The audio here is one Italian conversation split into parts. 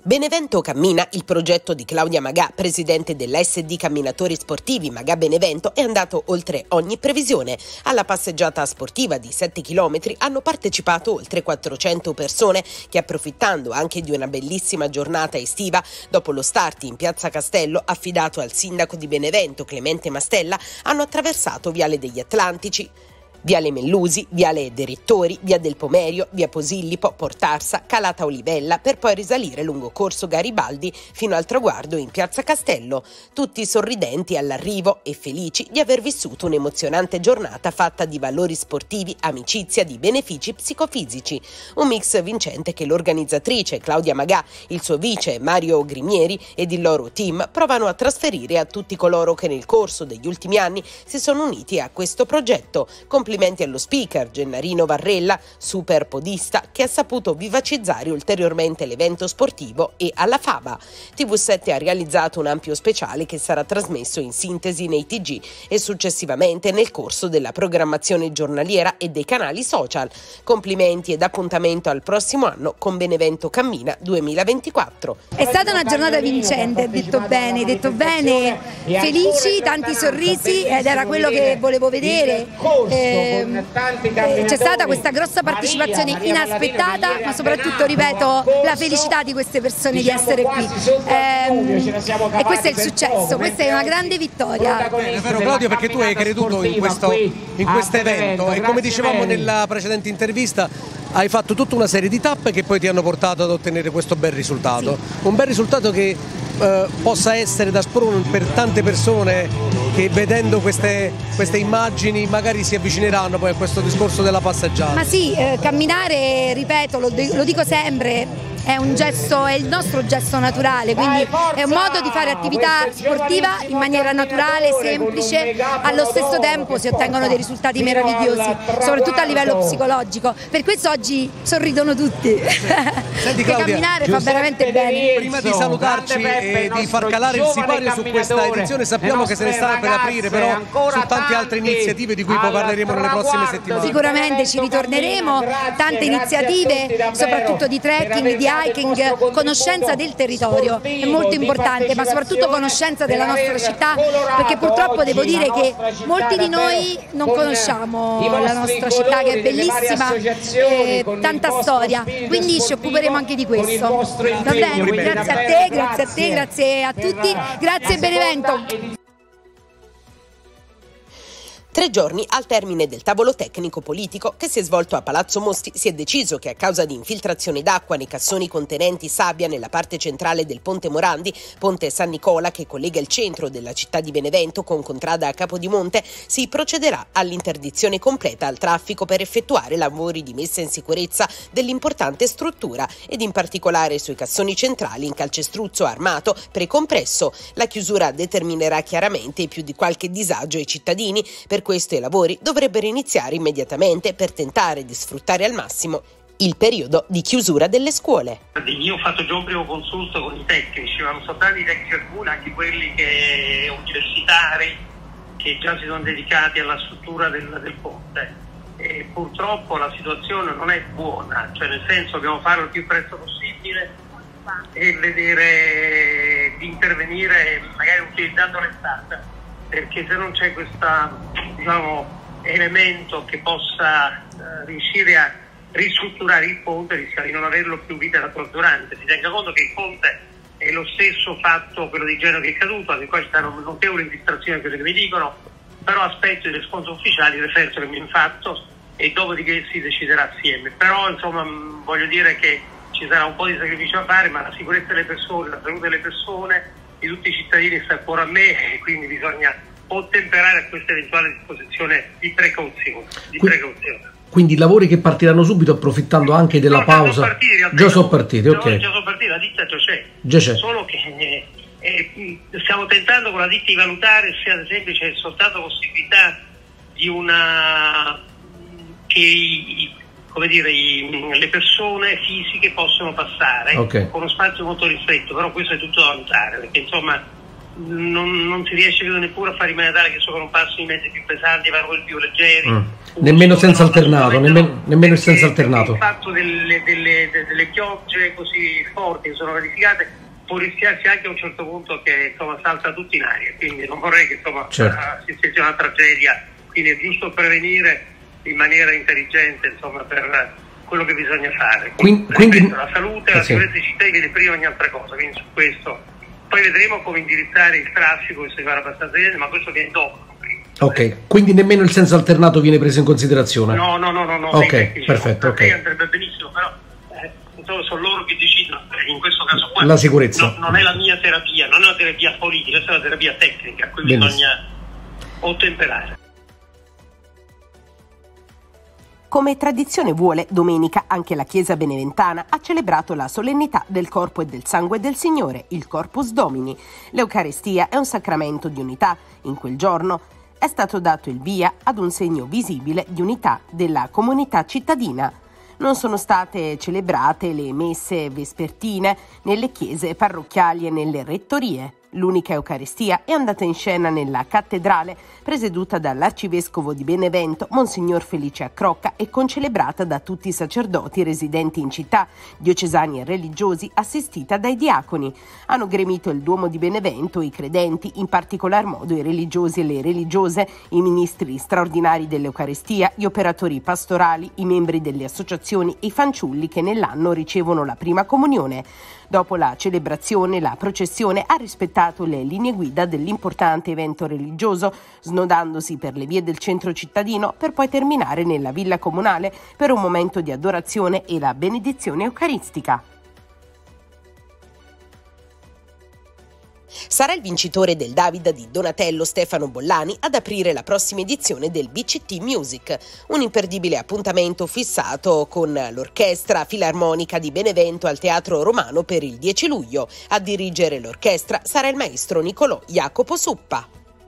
Benevento cammina, il progetto di Claudia Magà, presidente dell'ASD Camminatori Sportivi Magà Benevento, è andato oltre ogni previsione. Alla passeggiata sportiva di 7 chilometri hanno partecipato oltre 400 persone che, approfittando anche di una bellissima giornata estiva, dopo lo start in Piazza Castello affidato al sindaco di Benevento Clemente Mastella, hanno attraversato Viale degli Atlantici, Viale Mellusi, Viale dei Rettori, Via del Pomerio, Via Posillipo, Portarsa, Calata Olivella, per poi risalire lungo Corso Garibaldi fino al traguardo in Piazza Castello, tutti sorridenti all'arrivo e felici di aver vissuto un'emozionante giornata fatta di valori sportivi, amicizia, di benefici psicofisici. Un mix vincente che l'organizzatrice Claudia Magà, il suo vice Mario Grimieri ed il loro team provano a trasferire a tutti coloro che nel corso degli ultimi anni si sono uniti a questo progetto. Complimenti allo speaker Gennarino Varrella, super podista, che ha saputo vivacizzare ulteriormente l'evento sportivo, e alla Faba. TV7 ha realizzato un ampio speciale che sarà trasmesso in sintesi nei TG e successivamente nel corso della programmazione giornaliera e dei canali social. Complimenti ed appuntamento al prossimo anno con Benevento Cammina 2024. È stata una giornata vincente, hai detto bene, felici, tanti sorrisi, ed era quello che volevo vedere. C'è stata questa grossa partecipazione inaspettata, ma soprattutto, ripeto, la felicità di queste persone di essere qui, e questo è il successo, questa è una grande vittoria. È vero, Claudio, perché tu hai creduto in questo evento e, come dicevamo nella precedente intervista, hai fatto tutta una serie di tappe che poi ti hanno portato ad ottenere questo bel risultato. Sì. Un bel risultato che possa essere da sprone per tante persone che, vedendo queste immagini, magari si avvicineranno poi a questo discorso della passeggiata. Ma sì, camminare, ripeto, lo dico sempre, è un gesto, è il nostro gesto naturale, quindi è un modo di fare attività sportiva in maniera naturale, semplice, allo stesso tempo si ottengono dei risultati meravigliosi, soprattutto a livello psicologico. Per questo oggi sorridono tutti. Senti, Claudia, camminare fa veramente bene. Prima di salutarci e di far calare il sipario su questa edizione, sappiamo che se ne sta per aprire però su tante altre iniziative di cui poi parleremo nelle prossime settimane. Sicuramente ci ritorneremo, tante iniziative, soprattutto di trekking, di hiking, conoscenza del territorio è molto importante, ma soprattutto conoscenza della nostra città, perché purtroppo devo dire che molti di noi non conosciamo la nostra città, che è bellissima, tanta storia, quindi ci occuperemo anche di questo. Va bene? Grazie a te, grazie a tutti, grazie Benevento. 3 giorni al termine del tavolo tecnico politico che si è svolto a Palazzo Mosti, si è deciso che, a causa di infiltrazione d'acqua nei cassoni contenenti sabbia nella parte centrale del Ponte Morandi, Ponte San Nicola che collega il centro della città di Benevento con Contrada a Capodimonte, si procederà all'interdizione completa al traffico per effettuare lavori di messa in sicurezza dell'importante struttura, ed in particolare sui cassoni centrali in calcestruzzo armato precompresso. La chiusura determinerà chiaramente più di qualche disagio ai cittadini. Per questo i lavori dovrebbero iniziare immediatamente per tentare di sfruttare al massimo il periodo di chiusura delle scuole. Io ho fatto già un primo consulto con i tecnici, ma non soltanto i tecnici alcuni, anche quelli universitari che già si sono dedicati alla struttura del ponte. E purtroppo la situazione non è buona, cioè nel senso dobbiamo farlo il più presto possibile e vedere di intervenire magari utilizzando l'estate, perché se non c'è questo elemento che possa riuscire a ristrutturare il ponte, rischia di non averlo più vita naturante. Si tenga conto che il ponte è lo stesso fatto, quello di Genova, che è caduto, anche qua ci stanno notevoli infiltrazioni, quello che mi dicono, però aspetto i responsi ufficiali, il referto che mi hanno fatto, e dopodiché si deciderà assieme. Però insomma voglio dire che ci sarà un po' di sacrificio a fare, ma la sicurezza delle persone, la salute delle persone, di tutti i cittadini sta ancora a me, e quindi bisogna ottemperare a questa eventuale disposizione di precauzione. Quindi lavori che partiranno subito, approfittando anche della pausa. Già sono partiti, ok. Già sono partiti, la ditta già c'è. Solo che stiamo tentando con la ditta di valutare se ad esempio c'è soltanto possibilità di le persone fisiche possono passare, okay, con uno spazio molto ristretto, però questo è tutto da valutare, perché insomma non si riesce neppure a fare in maniera tale che non passino i mezzi più pesanti, vanno quelli più leggeri. Nemmeno senza alternato, nemmeno il senza alternato. Il fatto delle piogge così forti che sono verificate può rischiarsi anche a un certo punto che salta tutto in aria, quindi non vorrei che si sia una tragedia, quindi è giusto prevenire in maniera intelligente per quello che bisogna fare. Quindi la salute e la sicurezza dei cittadini viene prima di ogni altra cosa, quindi su questo poi vedremo come indirizzare il traffico, che si fa abbastanza bene, ma questo viene dopo. Ok, quindi nemmeno il senso alternato viene preso in considerazione? No. Ok, perfetto. Ok. Andrebbe benissimo, però sono loro che decidono, in questo caso qua. La sicurezza. Non è la mia terapia, non è una terapia politica, è una terapia tecnica, a cui bisogna ottemperare. Come tradizione vuole, domenica anche la Chiesa beneventana ha celebrato la solennità del corpo e del sangue del Signore, il Corpus Domini. L'Eucaristia è un sacramento di unità. In quel giorno è stato dato il via ad un segno visibile di unità della comunità cittadina. Non sono state celebrate le messe vespertine nelle chiese parrocchiali e nelle rettorie. L'unica Eucaristia è andata in scena nella cattedrale, presieduta dall'arcivescovo di Benevento, Monsignor Felice Accrocca, e concelebrata da tutti i sacerdoti residenti in città, diocesani e religiosi, assistita dai diaconi. Hanno gremito il Duomo di Benevento i credenti, in particolar modo i religiosi e le religiose, i ministri straordinari dell'Eucaristia, gli operatori pastorali, i membri delle associazioni e i fanciulli che nell'anno ricevono la prima comunione. Dopo la celebrazione, la processione ha rispettato le linee guida dell'importante evento religioso, snodandosi per le vie del centro cittadino per poi terminare nella villa comunale per un momento di adorazione e la benedizione eucaristica. Sarà il vincitore del David di Donatello Stefano Bollani ad aprire la prossima edizione del BCT Music, un imperdibile appuntamento fissato con l'Orchestra Filarmonica di Benevento al Teatro Romano per il 10 luglio. A dirigere l'orchestra sarà il maestro Nicolò Jacopo Suppa.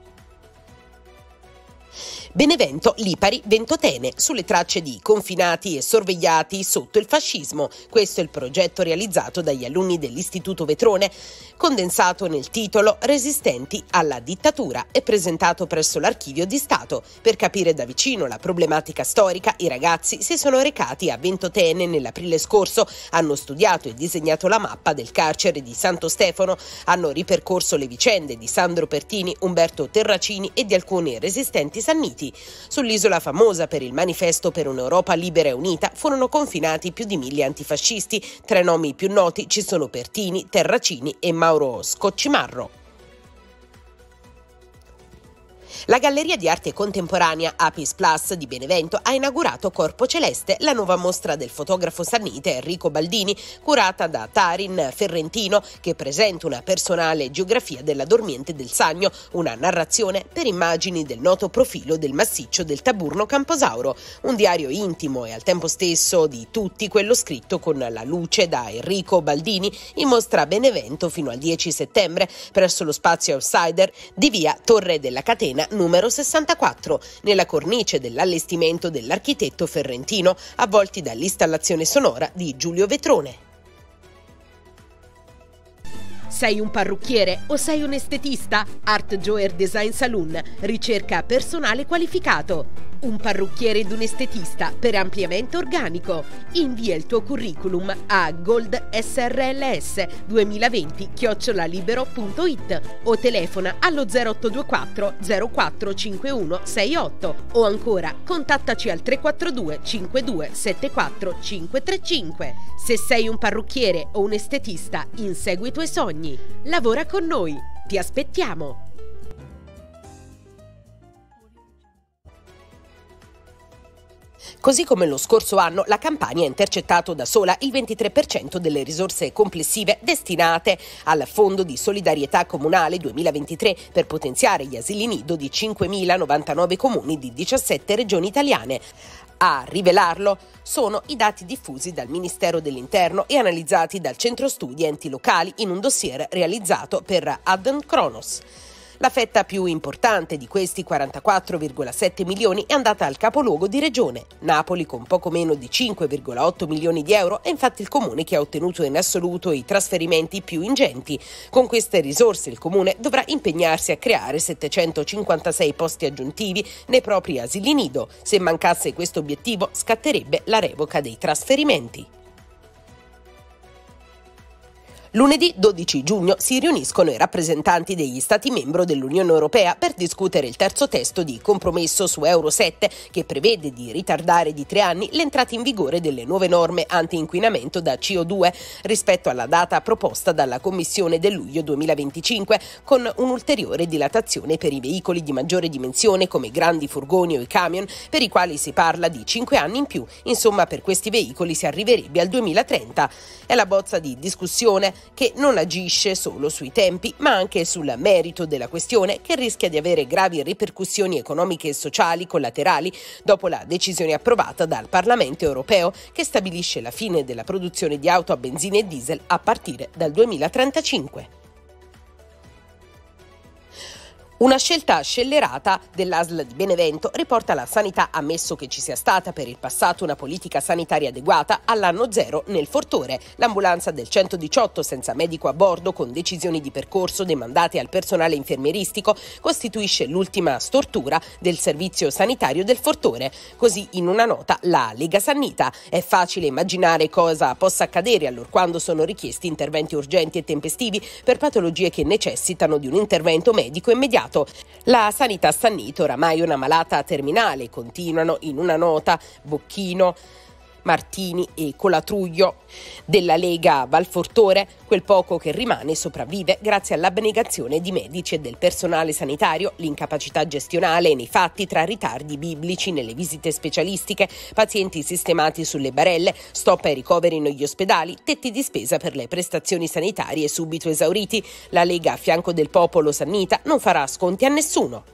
Benevento, Lipari, Ventotene, sulle tracce di confinati e sorvegliati sotto il fascismo. Questo è il progetto realizzato dagli alunni dell'Istituto Vetrone, condensato nel titolo Resistenti alla dittatura e presentato presso l'Archivio di Stato. Per capire da vicino la problematica storica, i ragazzi si sono recati a Ventotene nell'aprile scorso, hanno studiato e disegnato la mappa del carcere di Santo Stefano, hanno ripercorso le vicende di Sandro Pertini, Umberto Terracini e di alcuni resistenti sanniti. Sull'isola famosa per il manifesto per un'Europa libera e unita furono confinati più di 1000 antifascisti. Tra i nomi più noti ci sono Pertini, Terracini e Mauro Scoccimarro. La Galleria di Arte Contemporanea Apis Plus di Benevento ha inaugurato Corpo Celeste, la nuova mostra del fotografo sannite Enrico Baldini, curata da Tarin Ferrentino, che presenta una personale geografia della dormiente del Sannio, una narrazione per immagini del noto profilo del massiccio del Taburno Camposauro, un diario intimo e al tempo stesso di tutti, quello scritto con la luce da Enrico Baldini, in mostra a Benevento fino al 10 settembre presso lo Spazio Outsider di via Torre della Catena numero 64, nella cornice dell'allestimento dell'architetto ferrentino, avvolti dall'installazione sonora di Giulio Vetrone. Sei un parrucchiere o sei un estetista? Art Joer Design Saloon ricerca personale qualificato. Un parrucchiere ed un estetista per ampliamento organico. Invia il tuo curriculum a goldsrls2020@libero.it o telefona allo 0824 0451 68 o ancora contattaci al 342 52 74 535. Se sei un parrucchiere o un estetista, insegui i tuoi sogni. Lavora con noi. Ti aspettiamo. Così come lo scorso anno, la Campania ha intercettato da sola il 23% delle risorse complessive destinate al Fondo di Solidarietà Comunale 2023 per potenziare gli asili nido di 5.099 comuni di 17 regioni italiane. A rivelarlo sono i dati diffusi dal Ministero dell'Interno e analizzati dal Centro Studi Enti Locali in un dossier realizzato per Adden Kronos. La fetta più importante di questi 44,7 milioni è andata al capoluogo di regione. Napoli, con poco meno di 5,8 milioni di euro, è infatti il comune che ha ottenuto in assoluto i trasferimenti più ingenti. Con queste risorse il comune dovrà impegnarsi a creare 756 posti aggiuntivi nei propri asili nido. Se mancasse questo obiettivo, scatterebbe la revoca dei trasferimenti. Lunedì 12 giugno si riuniscono i rappresentanti degli Stati membri dell'Unione Europea per discutere il terzo testo di compromesso su Euro 7, che prevede di ritardare di 3 anni l'entrata in vigore delle nuove norme anti-inquinamento da CO2 rispetto alla data proposta dalla Commissione del luglio 2025, con un'ulteriore dilatazione per i veicoli di maggiore dimensione come i grandi furgoni o i camion, per i quali si parla di 5 anni in più. Insomma, per questi veicoli si arriverebbe al 2030. È la bozza di discussione che non agisce solo sui tempi, ma anche sul merito della questione, che rischia di avere gravi ripercussioni economiche e sociali collaterali dopo la decisione approvata dal Parlamento europeo che stabilisce la fine della produzione di auto a benzina e diesel a partire dal 2035. Una scelta scellerata dell'ASL di Benevento, riporta la Sanità, ammesso che ci sia stata per il passato una politica sanitaria adeguata all'anno zero nel Fortore. L'ambulanza del 118 senza medico a bordo, con decisioni di percorso demandate al personale infermieristico, costituisce l'ultima stortura del servizio sanitario del Fortore. Così, in una nota, la Lega Sannita: è facile immaginare cosa possa accadere allorquando sono richiesti interventi urgenti e tempestivi per patologie che necessitano di un intervento medico immediato. La sanità Sannito oramai è una malata terminale, continuano in una nota Bocchino, Martini e Colatruglio. Della Lega Valfortore, quel poco che rimane sopravvive grazie all'abnegazione di medici e del personale sanitario, l'incapacità gestionale nei fatti, tra ritardi biblici nelle visite specialistiche, pazienti sistemati sulle barelle, stop ai ricoveri negli ospedali, tetti di spesa per le prestazioni sanitarie subito esauriti. La Lega, a fianco del popolo sannita, non farà sconti a nessuno.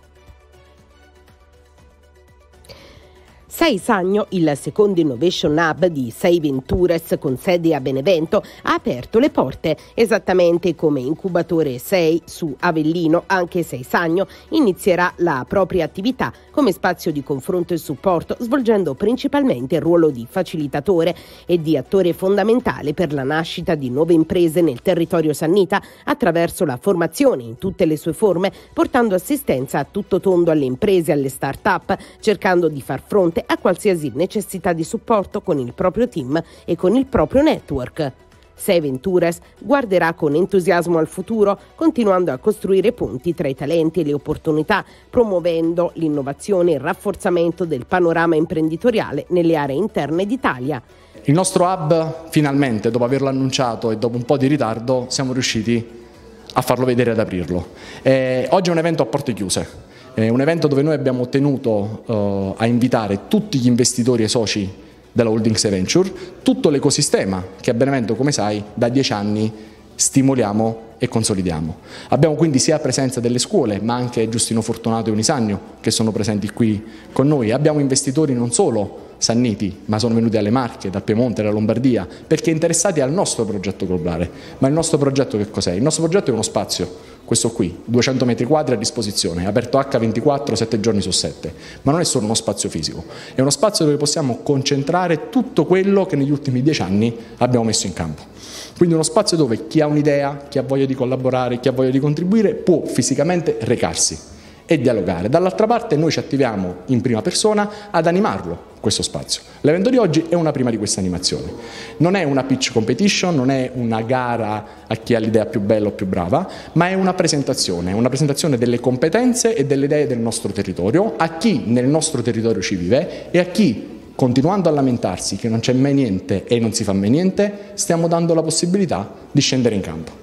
Sei Sagno, il secondo Innovation Hub di Sei Ventures con sede a Benevento, ha aperto le porte. Esattamente come incubatore 6 su Avellino, anche Sei Sagno inizierà la propria attività come spazio di confronto e supporto, svolgendo principalmente il ruolo di facilitatore e di attore fondamentale per la nascita di nuove imprese nel territorio sannita, attraverso la formazione in tutte le sue forme, portando assistenza a tutto tondo alle imprese e alle start-up, cercando di far fronte a qualsiasi necessità di supporto con il proprio team e con il proprio network. Sei Ventures guarderà con entusiasmo al futuro, continuando a costruire ponti tra i talenti e le opportunità, promuovendo l'innovazione e il rafforzamento del panorama imprenditoriale nelle aree interne d'Italia. Il nostro hub, finalmente, dopo averlo annunciato e dopo un po' di ritardo, siamo riusciti a farlo vedere e ad aprirlo. Oggi è un evento a porte chiuse. È un evento dove noi abbiamo tenuto a invitare tutti gli investitori e soci della Holding Sei Venture, tutto l'ecosistema che a Benevento, come sai, da 10 anni stimoliamo e consolidiamo. Abbiamo quindi sia presenza delle scuole, ma anche Giustino Fortunato e Unisagno, che sono presenti qui con noi. Abbiamo investitori non solo sanniti, ma sono venuti dalle Marche, dal Piemonte, dalla Lombardia, perché interessati al nostro progetto globale. Ma il nostro progetto che cos'è? Il nostro progetto è uno spazio, questo qui, 200 metri quadri a disposizione, aperto H24, 7 giorni su 7, ma non è solo uno spazio fisico, è uno spazio dove possiamo concentrare tutto quello che negli ultimi 10 anni abbiamo messo in campo. Quindi uno spazio dove chi ha un'idea, chi ha voglia di collaborare, chi ha voglia di contribuire, può fisicamente recarsi e dialogare. Dall'altra parte noi ci attiviamo in prima persona ad animarlo, questo spazio. L'evento di oggi è una prima di questa animazione. Non è una pitch competition, non è una gara a chi ha l'idea più bella o più brava, ma è una presentazione delle competenze e delle idee del nostro territorio, a chi nel nostro territorio ci vive e a chi, continuando a lamentarsi che non c'è mai niente e non si fa mai niente, stiamo dando la possibilità di scendere in campo.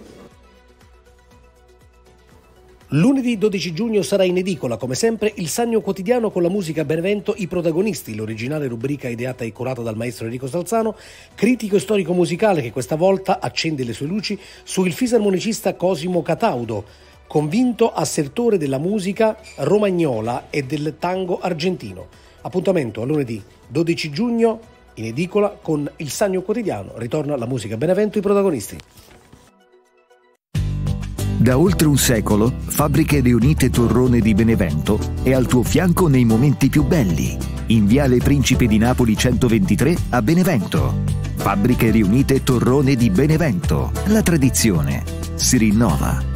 Lunedì 12 giugno sarà in edicola, come sempre, il Sannio Quotidiano con la musica Benevento I Protagonisti, l'originale rubrica ideata e curata dal maestro Enrico Salzano, critico e storico musicale che questa volta accende le sue luci sul fisarmonicista Cosimo Cataudo, convinto assertore della musica romagnola e del tango argentino. Appuntamento a lunedì 12 giugno in edicola con il Sannio Quotidiano. Ritorna la musica Benevento I Protagonisti. Da oltre un secolo, Fabbriche Riunite Torrone di Benevento è al tuo fianco nei momenti più belli. In Viale Principe di Napoli 123 a Benevento. Fabbriche Riunite Torrone di Benevento. La tradizione si rinnova.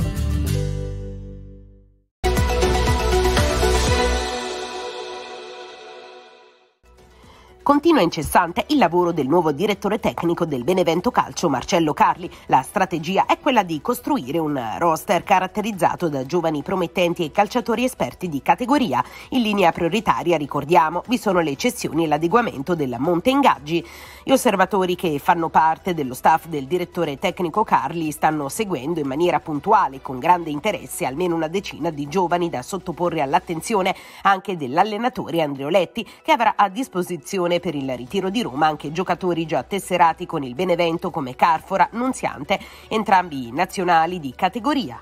Continua incessante il lavoro del nuovo direttore tecnico del Benevento Calcio, Marcello Carli. La strategia è quella di costruire un roster caratterizzato da giovani promettenti e calciatori esperti di categoria. In linea prioritaria, ricordiamo, vi sono le cessioni e l'adeguamento del monte ingaggi. Gli osservatori che fanno parte dello staff del direttore tecnico Carli stanno seguendo in maniera puntuale e con grande interesse almeno una decina di giovani da sottoporre all'attenzione anche dell'allenatore Andreoletti, che avrà a disposizione per il ritiro di Roma anche giocatori già tesserati con il Benevento come Carfora, Nunziante, entrambi nazionali di categoria.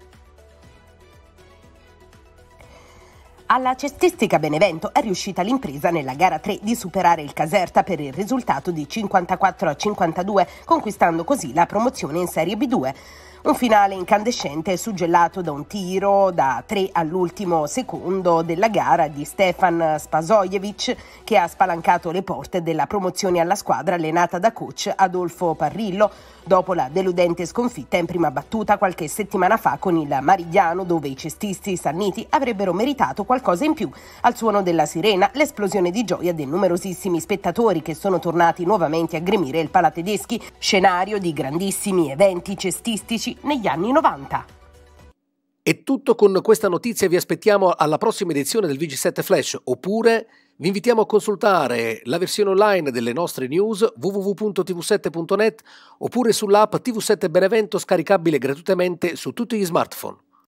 Alla cestistica Benevento è riuscita l'impresa nella gara 3 di superare il Caserta per il risultato di 54-52, conquistando così la promozione in Serie B2. Un finale incandescente suggellato da un tiro da 3 all'ultimo secondo della gara di Stefan Spasojevic, che ha spalancato le porte della promozione alla squadra allenata da coach Adolfo Parrillo, dopo la deludente sconfitta in prima battuta qualche settimana fa con il Marigliano, dove i cestisti sanniti avrebbero meritato qualcosa in più. Al suono della sirena, l'esplosione di gioia dei numerosissimi spettatori che sono tornati nuovamente a gremire il Palatedeschi, scenario di grandissimi eventi cestistici negli anni 90. È tutto con questa notizia, vi aspettiamo alla prossima edizione del VG7 Flash, oppure vi invitiamo a consultare la versione online delle nostre news www.tv7.net oppure sull'app TV7 Benevento, scaricabile gratuitamente su tutti gli smartphone.